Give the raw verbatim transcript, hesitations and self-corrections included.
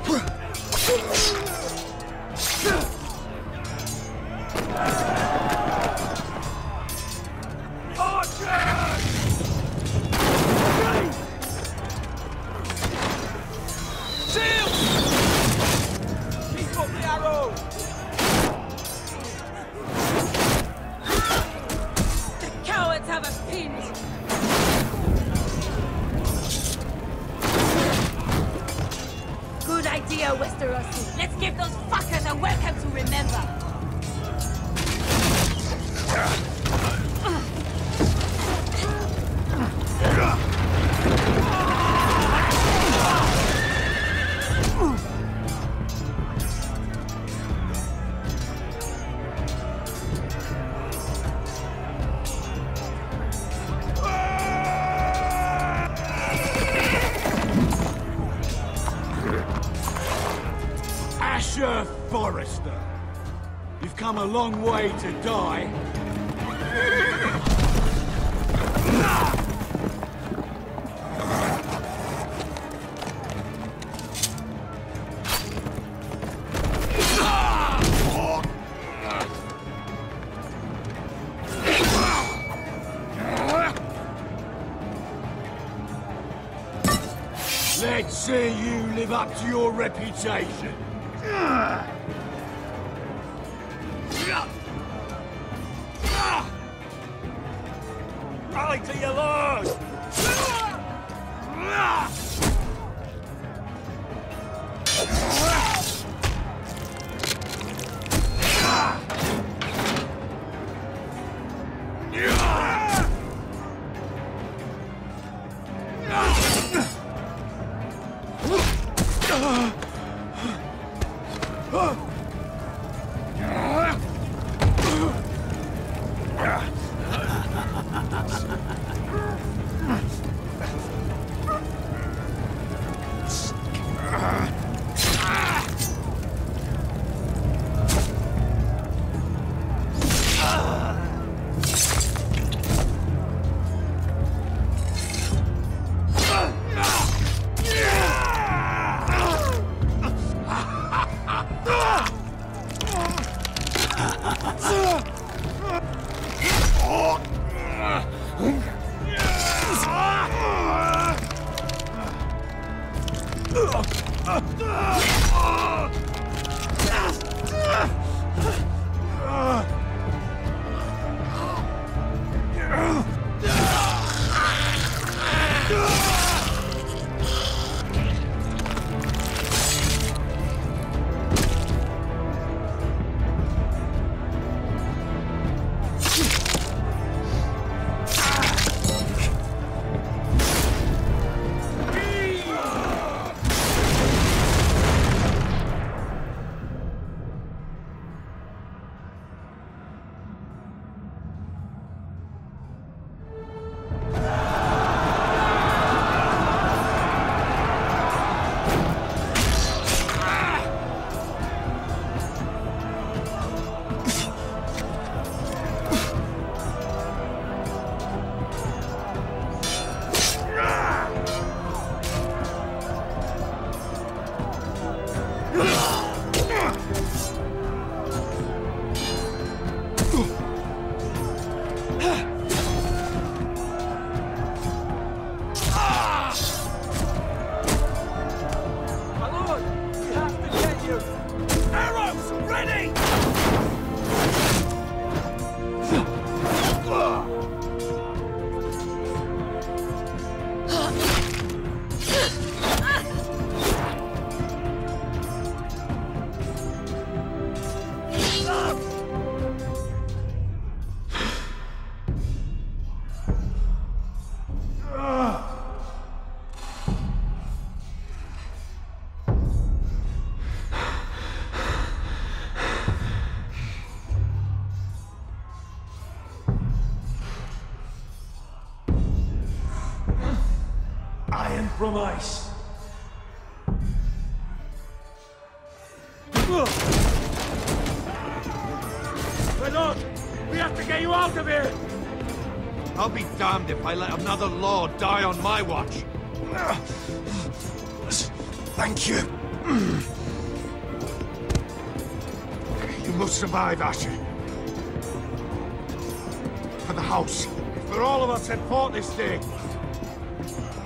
Let's give those fuckers a welcome to remember! Forrester, you've come a long way to die. Let's see you live up to your reputation. Rally to your lord! From ice. My lord, we have to get you out of here! I'll be damned if I let another lord die on my watch. Thank you. You must survive, Asher. For the house. For all of us that fought this day.